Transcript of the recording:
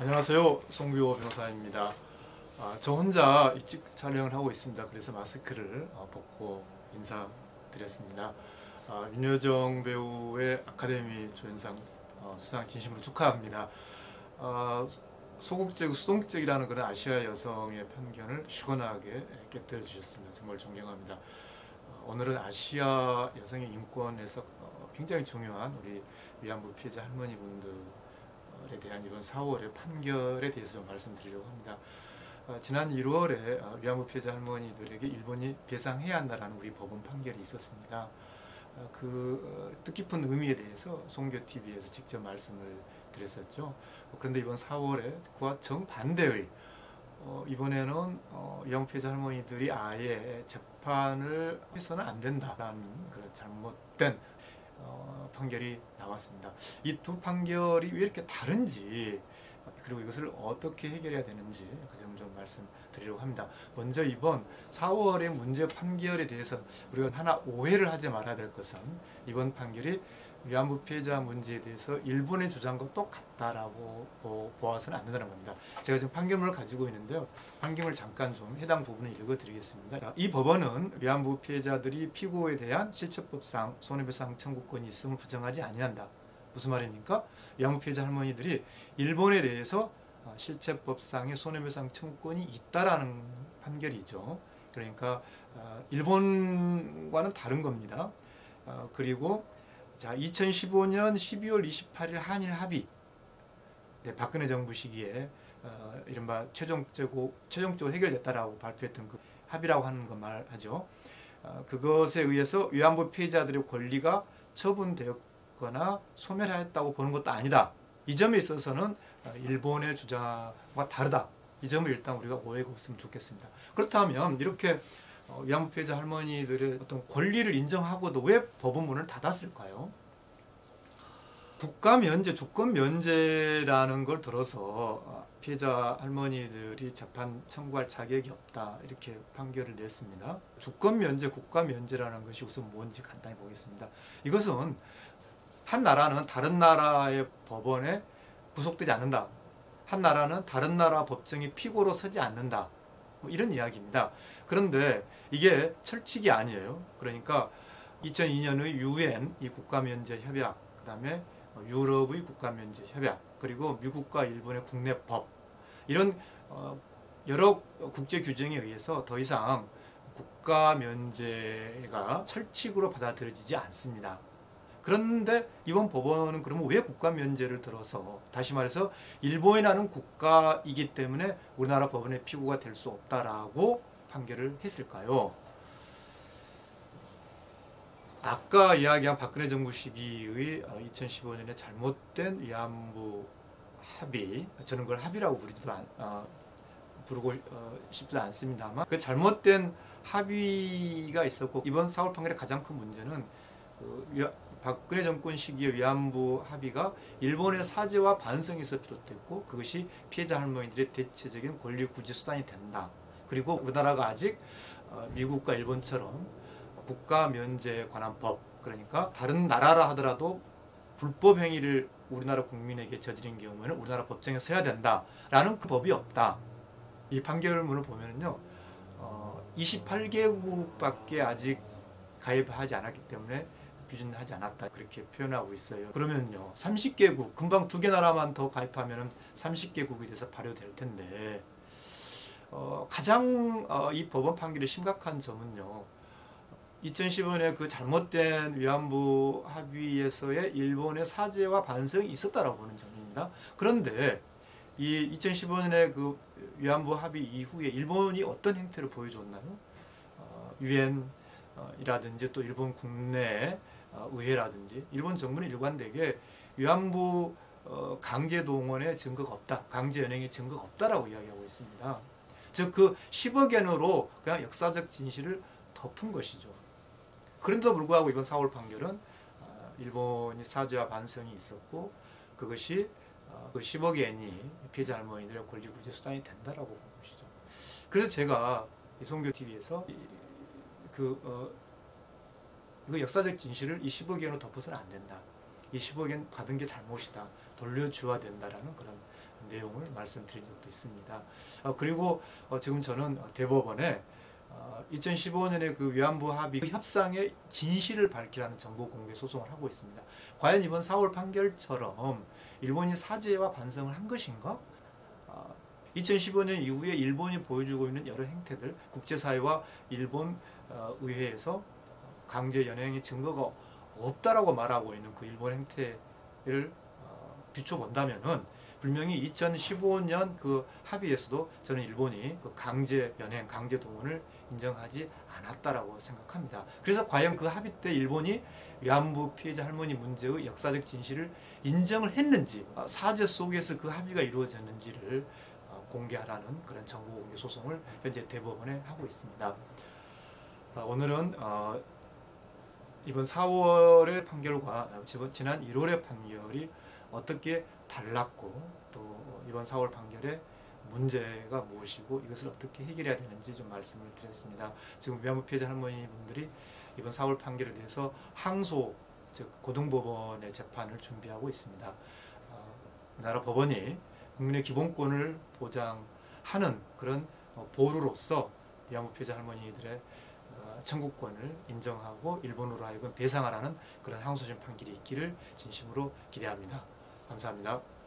안녕하세요. 송규호 변호사입니다. 저 혼자 일찍 촬영을 하고 있습니다. 그래서 마스크를 벗고 인사드렸습니다. 윤여정 배우의 아카데미 조연상 수상 진심으로 축하합니다. 소극적, 수동적이라는 그런 아시아 여성의 편견을 시원하게 깨뜨려 주셨습니다. 정말 존경합니다. 오늘은 아시아 여성의 인권에서 굉장히 중요한 우리 위안부 피해자 할머니분들에 대한 이번 4월의 판결에 대해서 좀 말씀드리려고 합니다. 지난 1월에 위안부 피해자 할머니들에게 일본이 배상해야 한다는 우리 법원 판결이 있었습니다. 그 뜻깊은 의미에 대해서 송교TV에서 직접 말씀을 드렸었죠. 그런데 이번 4월에 그와 정반대의 이번에는 위안부 피해자 할머니들이 아예 재판을 해서는 안 된다라는 그런 잘못된 판결이 나왔습니다. 이 두 판결이 왜 이렇게 다른지, 그리고 이것을 어떻게 해결해야 되는지 그 점 좀 말씀드리려고 합니다. 먼저 이번 4월의 문제 판결에 대해서 우리가 하나 오해를 하지 말아야 될 것은, 이번 판결이 위안부 피해자 문제에 대해서 일본의 주장과 똑같다라고 보아서는 안 된다는 겁니다. 제가 지금 판결문을 가지고 있는데요. 판결을 잠깐 좀 해당 부분을 읽어드리겠습니다. 자, 이 법원은 위안부 피해자들이 피고에 대한 실체법상 손해배상 청구권이 있음을 부정하지 아니한다. 무슨 말입니까? 위안부 피해자 할머니들이 일본에 대해서 실체법상의 손해배상 청구권이 있다라는 판결이죠. 그러니까 일본과는 다른 겁니다. 그리고 자, 2015년 12월 28일 한일 합의, 박근혜 정부 시기에 이른바 최종적으로 해결됐다라고 발표했던 그 합의라고 하는 거 말하죠. 그것에 의해서 위안부 피해자들의 권리가 처분되었거나 소멸하였다고 보는 것도 아니다. 이 점에 있어서는 일본의 주장과 다르다. 이 점을 일단 우리가 오해가 없으면 좋겠습니다. 그렇다면 이렇게 위안부 피해자 할머니들의 어떤 권리를 인정하고도 왜 법원 문을 닫았을까요? 국가 면제, 주권 면제라는 걸 들어서 피해자 할머니들이 재판 청구할 자격이 없다, 이렇게 판결을 냈습니다. 주권 면제, 국가 면제라는 것이 우선 뭔지 간단히 보겠습니다. 이것은 한 나라는 다른 나라의 법원에 구속되지 않는다. 한 나라는 다른 나라 법정의 피고로 서지 않는다. 이런 이야기입니다. 그런데 이게 철칙이 아니에요. 그러니까 2002년의 UN 이 국가면제 협약, 그 다음에 유럽의 국가면제 협약, 그리고 미국과 일본의 국내법, 이런 여러 국제 규정에 의해서 더 이상 국가면제가 철칙으로 받아들여지지 않습니다. 그런데 이번 법원은 그러면 왜 국가면제를 들어서, 다시 말해서 일본이라는 국가이기 때문에 우리나라 법원의 피고가 될 수 없다라고 판결을 했을까요? 아까 이야기한 박근혜 정부 시기의 2015년에 잘못된 위안부 합의, 저는 그걸 합의라고 부르고 싶지도 않습니다만, 그 잘못된 합의가 있었고, 이번 4월 판결의 가장 큰 문제는 박근혜 정권 시기의 위안부 합의가 일본의 사죄와 반성에서 비롯됐고, 그것이 피해자 할머니들의 대체적인 권리 구제 수단이 된다. 그리고 우리나라가 아직 미국과 일본처럼 국가 면제에 관한 법, 그러니까 다른 나라라 하더라도 불법 행위를 우리나라 국민에게 저지른 경우에는 우리나라 법정에 서야 된다라는 그 법이 없다. 이 판결문을 보면은요, 28개국밖에 아직 가입하지 않았기 때문에 규준하지 않았다, 그렇게 표현하고 있어요. 그러면요, 30개국, 금방 2개 나라만 더 가입하면 30개국이 돼서 발효될 텐데, 가장 이 법원 판결의 심각한 점은요, 2015년에 그 잘못된 위안부 합의에서의 일본의 사죄와 반성이 있었다라고 보는 점입니다. 그런데 이 2015년에 그 위안부 합의 이후에 일본이 어떤 행태를 보여줬나요? 유엔이라든지 또 일본 국내 의회라든지 일본 정부는 일관되게 위안부 강제 동원의 증거가 없다, 강제 연행의 증거가 없다라고 이야기하고 있습니다. 즉 그 10억 엔으로 그냥 역사적 진실을 덮은 것이죠. 그런데도 불구하고 이번 4월 판결은 일본이 사죄와 반성이 있었고, 그것이 그 10억 엔이 피해자 할머니들의 권리 구제 수단이 된다라고 본 것이죠. 그래서 제가 송교TV에서 그 역사적 진실을 이 10억 엔으로 덮어서는 안 된다. 이 10억 엔 받은 게 잘못이다. 돌려줘야 된다라는 그런 내용을 말씀드린 적도 있습니다. 그리고 지금 저는 대법원에 2015년에 그 위안부 합의 협상의 진실을 밝히라는 정보 공개 소송을 하고 있습니다. 과연 이번 4월 판결처럼 일본이 사죄와 반성을 한 것인가? 2015년 이후에 일본이 보여주고 있는 여러 행태들, 국제사회와 일본 의회에서 강제 연행의 증거가 없다라고 말하고 있는 그 일본 행태를 비춰본다면은 분명히 2015년 그 합의에서도 저는 일본이 그 강제 연행, 강제 동원을 인정하지 않았다라고 생각합니다. 그래서 과연 그 합의 때 일본이 위안부 피해자 할머니 문제의 역사적 진실을 인정을 했는지, 사죄 속에서 그 합의가 이루어졌는지를 공개하라는 그런 정보 공개 소송을 현재 대법원에 하고 있습니다. 오늘은 이번 4월의 판결과 지난 1월의 판결이 어떻게 달랐고 또 이번 4월 판결의 문제가 무엇이고 이것을 어떻게 해결해야 되는지 좀 말씀을 드렸습니다. 지금 위안부 피해자 할머니 분들이 이번 4월 판결에 대해서 항소, 즉 고등법원의 재판을 준비하고 있습니다. 우리나라 법원이 국민의 기본권을 보장하는 그런 보루로서 위안부 피해자 할머니들의 청구권을 인정하고 일본으로 하여금 배상하라는 그런 항소심 판결이 있기를 진심으로 기대합니다. 감사합니다.